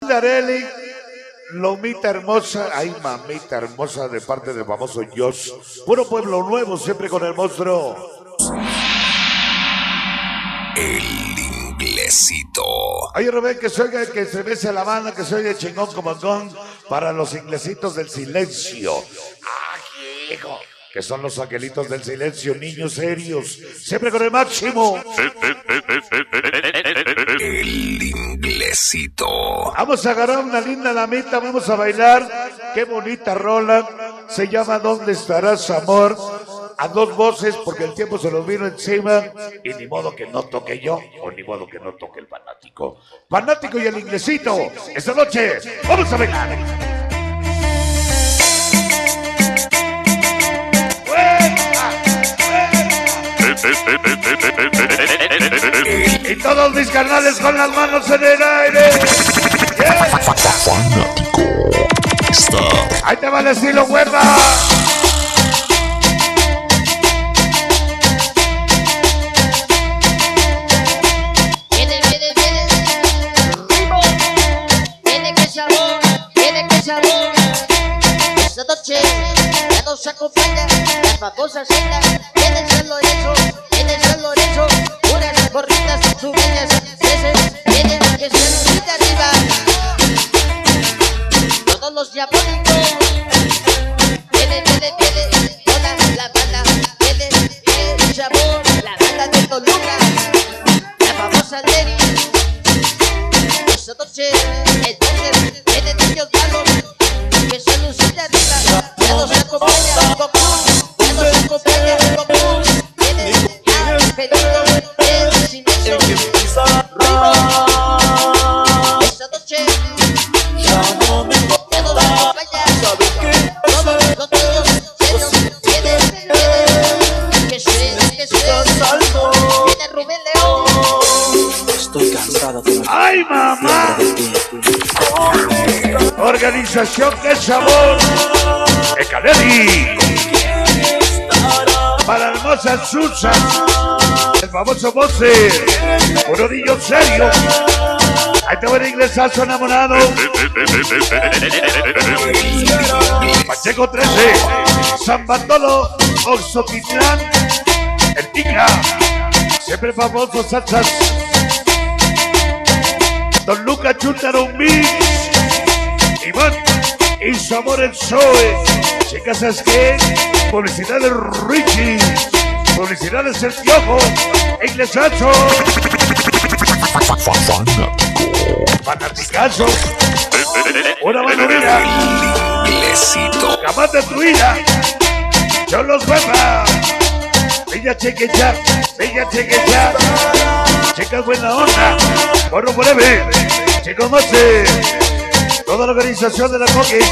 de Areli, Lomita hermosa, ay mamita hermosa de parte del famoso Josh. Puro Pueblo Nuevo, siempre con el monstruo. El Inglesito. Oye Rubén, que se oiga, que se bese la mano, que se oiga chingón como gong para los inglesitos del silencio. ¡Ay, hijo! Que son los angelitos del silencio, niños serios, siempre con el máximo. El Inglesito. Vamos a agarrar una linda damita, vamos a bailar. Qué bonita rola. Se llama ¿Dónde estarás, amor? A dos voces, porque el tiempo se nos vino encima. Y ni modo que no toque yo, o ni modo que no toque el fanático. Fanático y el Inglesito. Esta noche, vamos a bailar. Y todos mis carnales con las manos en el aire. Yeah. Fanático. Ahí te va el estilo hueva. Viene que sabor, esta noche ya nos acompaña la famosa cena. Viene San Lorenzo, unas gorritas subidas, viene que se lucita arriba. Todos los diabólicos, viene, toda la banda, viene el sabor, la banda de Toluca, la famosa Lenny. Esta noche, entonces, vienen niños malos, que se lucita arriba, ya nos acompaña Goku, ya nos acompaña Goku, viene al pedido del silencio. Esta noche, ya nos acompaña todos los niños serios, vienen, que se, viene Rubén León. Estoy cansado de ¡Ay, mamá! Organización de sabor de Canelli. Para la hermosa Susan, el famoso Mose, un niño serio. Ahí te va el inglesazo enamorado. Pacheco 13, San Bartolo, Oxotitlán, el Tigra, siempre famoso salsas. Don Luca Chúntaro Mix, Iván y su amor el Zoe. Chicas, ¿sabes qué? Publicidades Richie, publicidades El Piojo, Inglesazo, Fanaticazo, una manovera, Inglesito. Jamás destruida, yo los hueva, Bella Chequecha, chicas buena onda, Corro Breve, chicos Mose, toda la organización de la Coquis.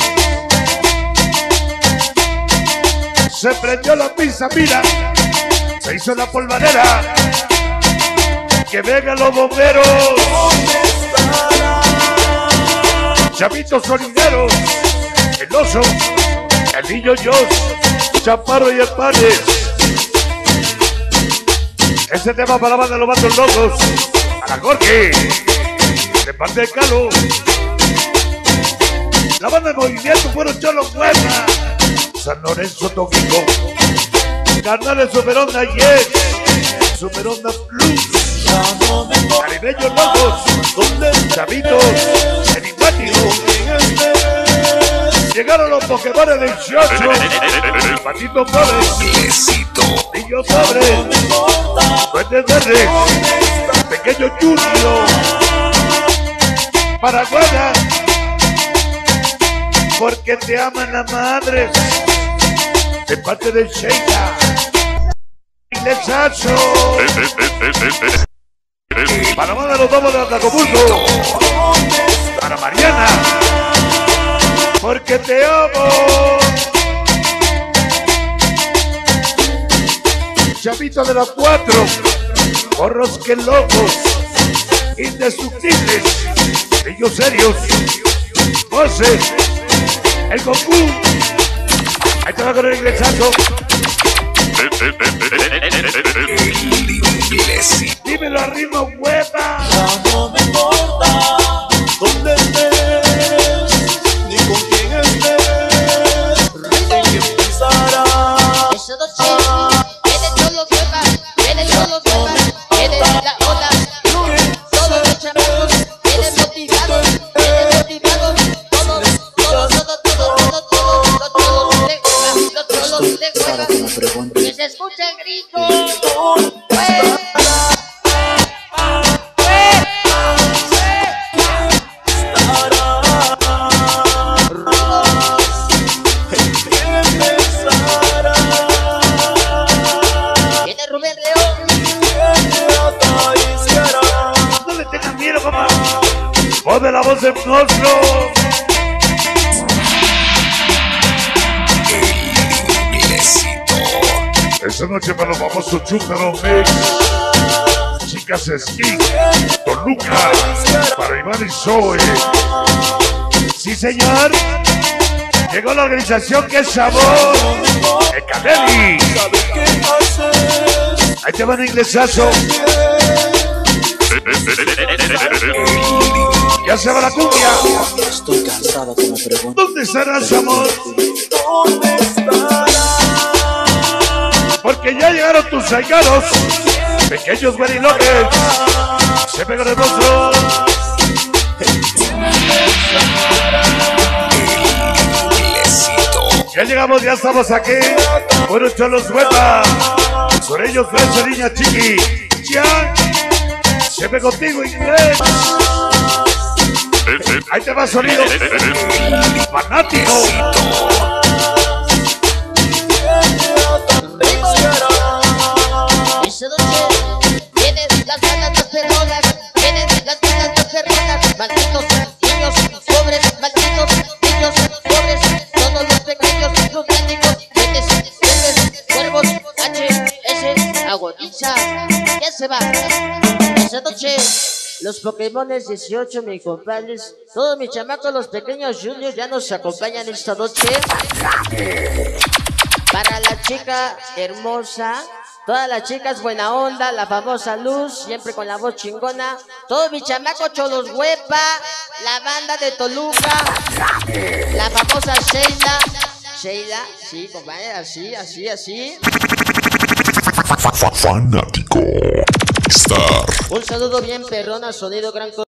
Se prendió la pizza, mira, se hizo la polvanera, que vengan los bomberos, chavitos solideros, el oso, el niño Josh, Chaparro y el Panes. Este tema para la banda de los Vatos Locos, a la Jorge, de parte de Calo. La banda de movimiento fueron Cholo Puebla, San Lorenzo Tóxico, Carnales Super Onda Yes, Super Onda Plus, Caribeños Locos, Chavitos, Enigmático. Llegaron los Pokémon del 18, Patito Pobre, Inglesito. Niño Pobre, Duendes Verdes, Pequeño Junior, Paraguaya, porque te aman las madres, de parte del Sheikha, Inglesazo, para Manda los Domos de Atlacomulco, para Mariana, porque te amo. Chavito de las 4, Corros que locos, indestructibles, niños serios, voces, el Goku. Ahí te va con el inglesazo. El Inglesito. Dímelo a ritmo hueva. Ya no me importa dónde estés. vamos el monstruo. Esta noche me lo vamos a Chúcaro Mix. Chicas Skin, Toluca, para Iván y Zoe. Sí, señor. Llegó la organización que es sabor. Ecadeli. Ahí te van a ingresazo. Ya se va la cumbia. Estoy cansado que me pregunto. ¿Dónde estarás, amor? ¿Dónde estarás? Porque ya llegaron tus saigaros, pequeños guarilones. Se pegan el rostro. Ya llegamos, ya estamos aquí. Buenos cholos huepa. Por ellos, esa niña chiqui. Ya. Se ve contigo, inglés. Ahí te va sonido. Fanático. Esta noche vienen las ganas de perronas, vienen las ganas de perronas. Malditos niños pobres, malditos niños pobres. Todos los pequeños, los grandes, verdes, cuervos, HS, agoniza. Ya se va. Esta noche los Pokémones 18, mis compadres, todos mis chamacos, los pequeños juniors ya nos acompañan esta noche. Para la chica hermosa, todas las chicas buena onda, la famosa Luz, siempre con la voz chingona. Todos mis chamacos cholos huepa, la banda de Toluca, la famosa Sheila, sí, compadre, así. Fanático Star. Un saludo bien perrón a Sonido Gran